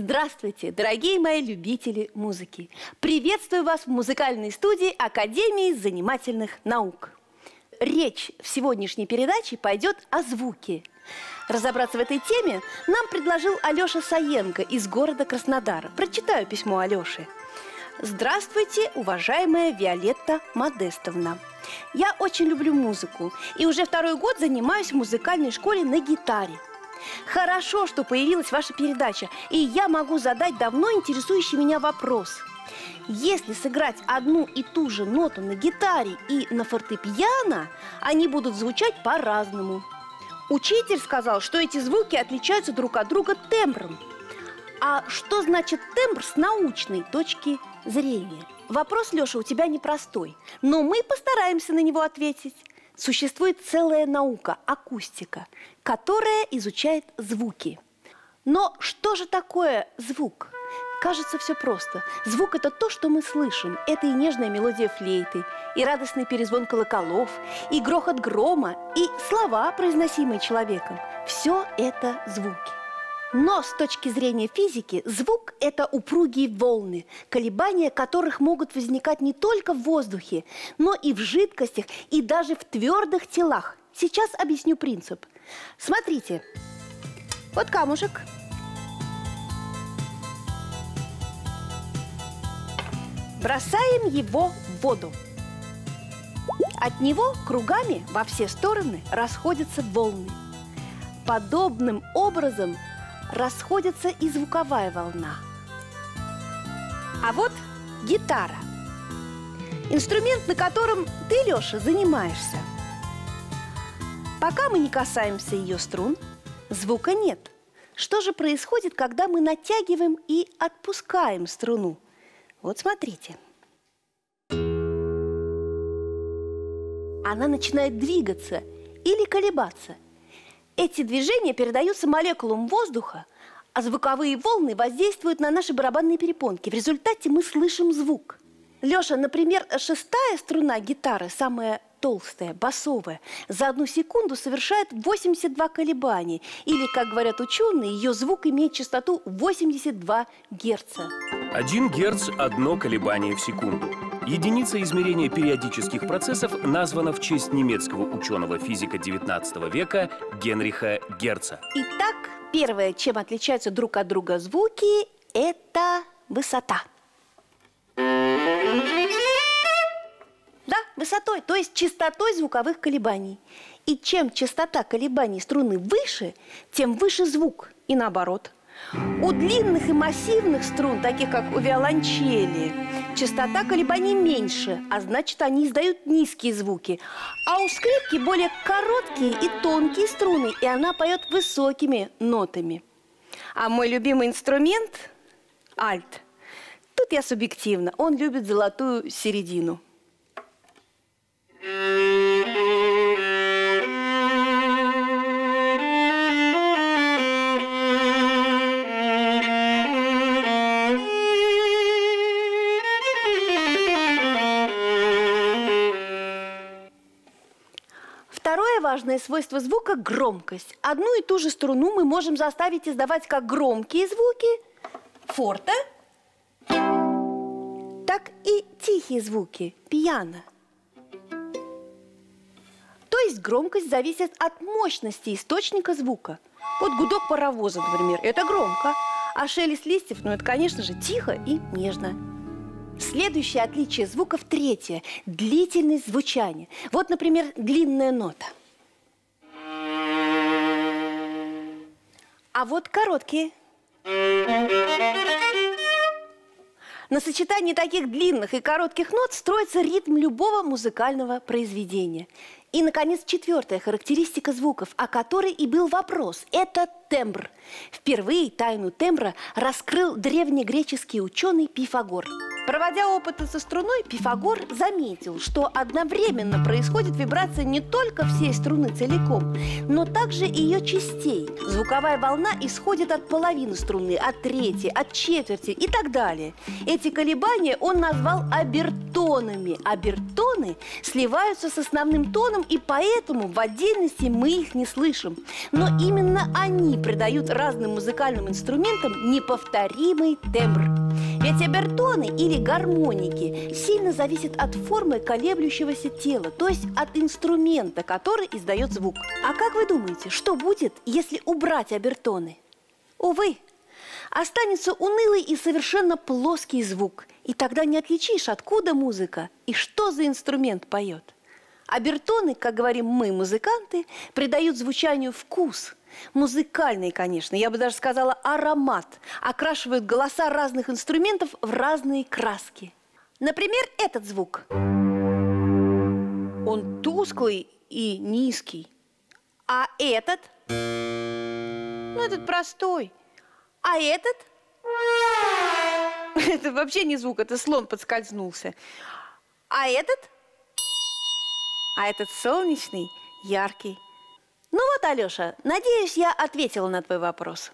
Здравствуйте, дорогие мои любители музыки! Приветствую вас в музыкальной студии Академии занимательных наук. Речь в сегодняшней передаче пойдет о звуке. Разобраться в этой теме нам предложил Алеша Саенко из города Краснодара. Прочитаю письмо Алеши. Здравствуйте, уважаемая Виолетта Модестовна. Я очень люблю музыку и уже второй год занимаюсь в музыкальной школе на гитаре. Хорошо, что появилась ваша передача, и я могу задать давно интересующий меня вопрос. Если сыграть одну и ту же ноту на гитаре и на фортепиано, они будут звучать по-разному. Учитель сказал, что эти звуки отличаются друг от друга тембром. А что значит тембр с научной точки зрения? Вопрос, Леша, у тебя непростой, но мы постараемся на него ответить. Существует целая наука – акустика, которая изучает звуки. Но что же такое звук? Кажется, все просто. Звук – это то, что мы слышим. Это и нежная мелодия флейты, и радостный перезвон колоколов, и грохот грома, и слова, произносимые человеком. Все это звуки. Но с точки зрения физики звук – это упругие волны, колебания которых могут возникать не только в воздухе, но и в жидкостях, и даже в твердых телах. Сейчас объясню принцип. Смотрите, вот камушек. Бросаем его в воду. От него кругами во все стороны расходятся волны. Подобным образом расходится и звуковая волна. А вот гитара. Инструмент, на котором ты, Леша, занимаешься. Пока мы не касаемся ее струн, звука нет. Что же происходит, когда мы натягиваем и отпускаем струну? Вот смотрите. Она начинает двигаться или колебаться. Эти движения передаются молекулам воздуха, а звуковые волны воздействуют на наши барабанные перепонки. В результате мы слышим звук. Леша, например, шестая струна гитары, самая толстая, басовая, за 1 секунду совершает 82 колебания. Или, как говорят ученые, ее звук имеет частоту 82 Герца. 1 Герц – 1 колебание в секунду. Единица измерения периодических процессов названа в честь немецкого ученого-физика 19 века Генриха Герца. Итак, первое, чем отличаются друг от друга звуки, это высота. Да, высотой, то есть частотой звуковых колебаний. И чем частота колебаний струны выше, тем выше звук, и наоборот. У длинных и массивных струн, таких как у виолончели, частота колебаний меньше, а значит, они издают низкие звуки. А у скрипки более короткие и тонкие струны, и она поет высокими нотами. А мой любимый инструмент – альт. Тут я субъективна, он любит золотую середину. Второе важное свойство звука – громкость. Одну и ту же струну мы можем заставить издавать как громкие звуки – форте, так и тихие звуки – пиано. То есть громкость зависит от мощности источника звука. Вот гудок паровоза, например, это громко, а шелест листьев, ну это, конечно же, тихо и нежно. Следующее отличие звуков третье – длительность звучания. Вот, например, длинная нота. А вот короткие. На сочетании таких длинных и коротких нот строится ритм любого музыкального произведения. И, наконец, четвертая характеристика звуков, о которой и был вопрос – это тембр. Впервые тайну тембра раскрыл древнегреческий ученый Пифагор. Проводя опыты со струной, Пифагор заметил, что одновременно происходит вибрация не только всей струны целиком, но также и ее частей. Звуковая волна исходит от половины струны, от трети, от четверти и так далее. Эти колебания он назвал обертонами. Обертоны сливаются с основным тоном, и поэтому в отдельности мы их не слышим. Но именно они они придают разным музыкальным инструментам неповторимый тембр. Ведь обертоны или гармоники сильно зависят от формы колеблющегося тела, то есть от инструмента, который издает звук. А как вы думаете, что будет, если убрать обертоны? Увы, останется унылый и совершенно плоский звук, и тогда не отличишь, откуда музыка и что за инструмент поет. Обертоны, как говорим мы, музыканты, придают звучанию вкус. Музыкальный, конечно, я бы даже сказала аромат. Окрашивают голоса разных инструментов в разные краски. Например, этот звук. Он тусклый и низкий. А этот? Ну, этот простой. А этот? Это вообще не звук, это слон подскользнулся. А этот? А этот солнечный, яркий. Ну вот, Алёша, надеюсь, я ответила на твой вопрос.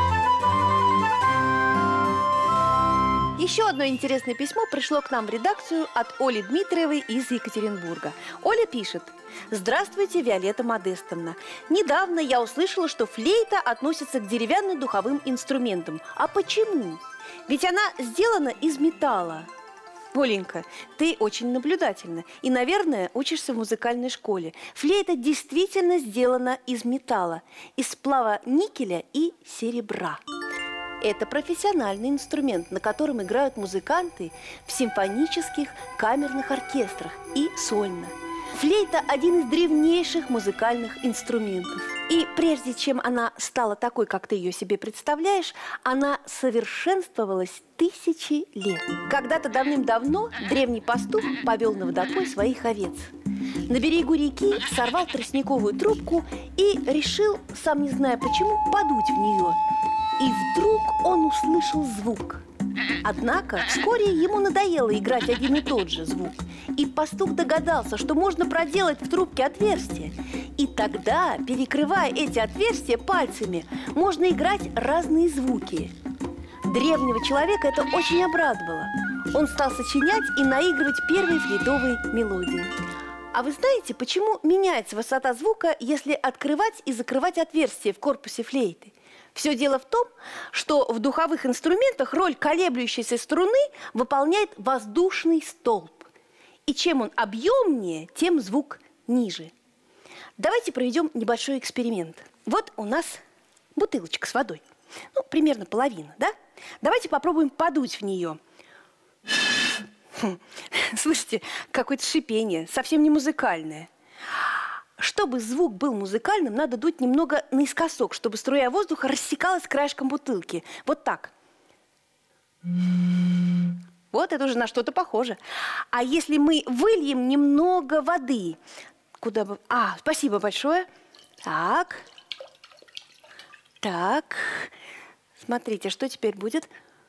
Еще одно интересное письмо пришло к нам в редакцию от Оли Дмитриевой из Екатеринбурга. Оля пишет: «Здравствуйте, Виолетта Модестовна. Недавно я услышала, что флейта относится к деревянным духовым инструментам. А почему? Ведь она сделана из металла». Оленька, ты очень наблюдательна и, наверное, учишься в музыкальной школе. Флейта действительно сделана из металла, из сплава никеля и серебра. Это профессиональный инструмент, на котором играют музыканты в симфонических камерных оркестрах и сольно. Флейта – один из древнейших музыкальных инструментов. И прежде чем она стала такой, как ты ее себе представляешь, она совершенствовалась тысячи лет. Когда-то давным-давно древний пастух повел на водопой своих овец. На берегу реки сорвал тростниковую трубку и решил, сам не зная почему, подуть в нее. И вдруг он услышал звук. Однако вскоре ему надоело играть один и тот же звук. И пастух догадался, что можно проделать в трубке отверстие. И тогда, перекрывая эти отверстия пальцами, можно играть разные звуки. Древнего человека это очень обрадовало. Он стал сочинять и наигрывать первые флейтовые мелодии. А вы знаете, почему меняется высота звука, если открывать и закрывать отверстия в корпусе флейты? Все дело в том, что в духовых инструментах роль колеблющейся струны выполняет воздушный столб. И чем он объемнее, тем звук ниже. Давайте проведем небольшой эксперимент. Вот у нас бутылочка с водой. Ну, примерно половина, да? Давайте попробуем подуть в нее. Слышите, какое-то шипение, совсем не музыкальное. Чтобы звук был музыкальным, надо дуть немного наискосок, чтобы струя воздуха рассекалась краешком бутылки. Вот так. Вот это уже на что-то похоже. А если мы выльем немного воды? Куда бы... спасибо большое. Так. Так. Смотрите, что теперь будет?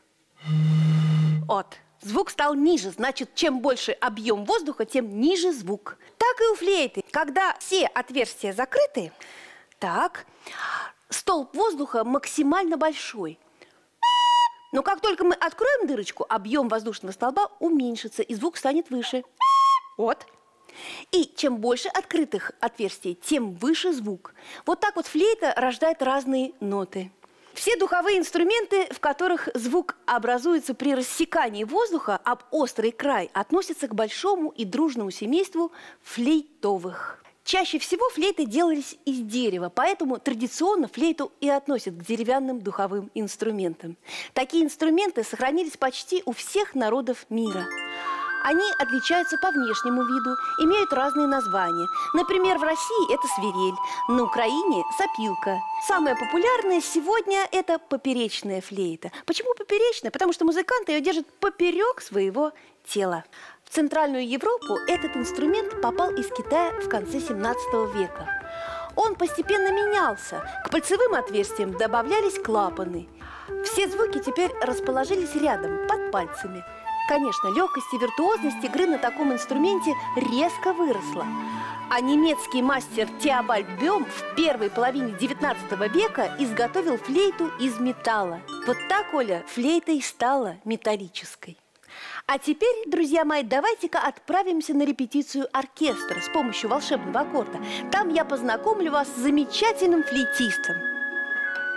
Вот. Звук стал ниже, значит, чем больше объем воздуха, тем ниже звук. Так и у флейты. Когда все отверстия закрыты, так, столб воздуха максимально большой. Но как только мы откроем дырочку, объем воздушного столба уменьшится, и звук станет выше. Вот. И чем больше открытых отверстий, тем выше звук. Вот так вот флейта рождает разные ноты. Все духовые инструменты, в которых звук образуется при рассекании воздуха об острый край, относятся к большому и дружному семейству флейтовых. Чаще всего флейты делались из дерева, поэтому традиционно флейту и относят к деревянным духовым инструментам. Такие инструменты сохранились почти у всех народов мира. Они отличаются по внешнему виду, имеют разные названия. Например, в России это свирель, на Украине – сопилка. Самая популярная сегодня – это поперечная флейта. Почему поперечная? Потому что музыканты ее держат поперек своего тела. В Центральную Европу этот инструмент попал из Китая в конце 17 века. Он постепенно менялся. К пальцевым отверстиям добавлялись клапаны. Все звуки теперь расположились рядом, под пальцами. Конечно, легкость и виртуозность игры на таком инструменте резко выросла. А немецкий мастер Теобальд Бём в первой половине 19 века изготовил флейту из металла. Вот так, Оля, флейта и стала металлической. А теперь, друзья мои, давайте-ка отправимся на репетицию оркестра с помощью волшебного аккорда. Там я познакомлю вас с замечательным флейтистом.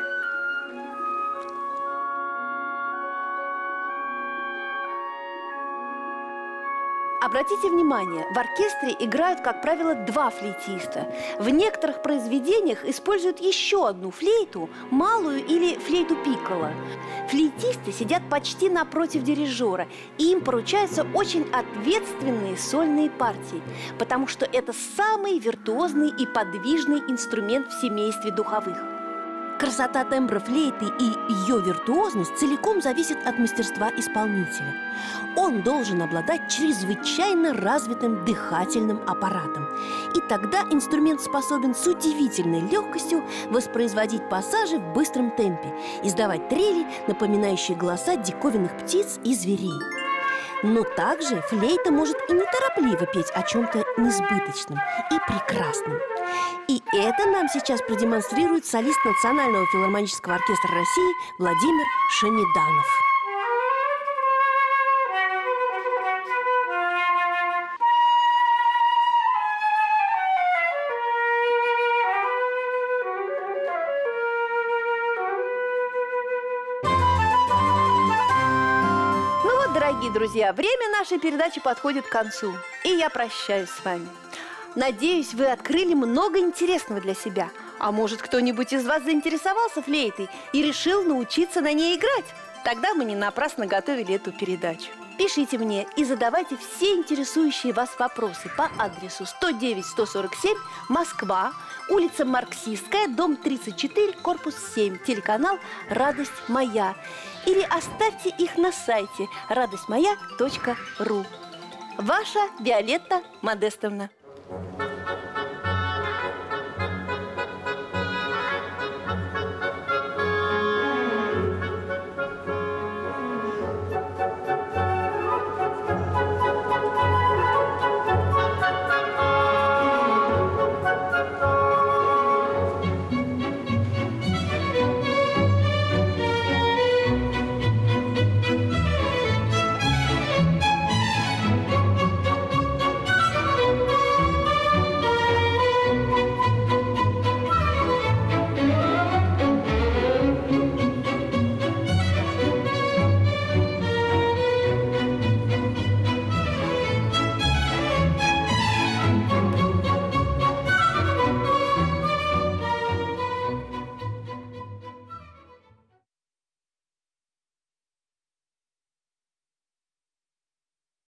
Обратите внимание, в оркестре играют, как правило, 2 флейтиста. В некоторых произведениях используют еще одну флейту, малую или флейту пикколо. Флейтисты сидят почти напротив дирижера, и им поручаются очень ответственные сольные партии, потому что это самый виртуозный и подвижный инструмент в семействе духовых. Красота тембра флейты и ее виртуозность целиком зависит от мастерства исполнителя. Он должен обладать чрезвычайно развитым дыхательным аппаратом. И тогда инструмент способен с удивительной легкостью воспроизводить пассажи в быстром темпе, издавать трели, напоминающие голоса диковинных птиц и зверей. Но также флейта может и неторопливо петь о чем-то несбыточном и прекрасном. И это нам сейчас продемонстрирует солист Национального филармонического оркестра России Владимир Шамиданов. Дорогие друзья, время нашей передачи подходит к концу, и я прощаюсь с вами. Надеюсь, вы открыли много интересного для себя. А может, кто-нибудь из вас заинтересовался флейтой и решил научиться на ней играть? Тогда мы не напрасно готовили эту передачу. Пишите мне и задавайте все интересующие вас вопросы по адресу 109-147, Москва, улица Марксистская, дом 34, корпус 7, телеканал «Радость моя». Или оставьте их на сайте радостьмоя.ру. Ваша Виолетта Модестовна.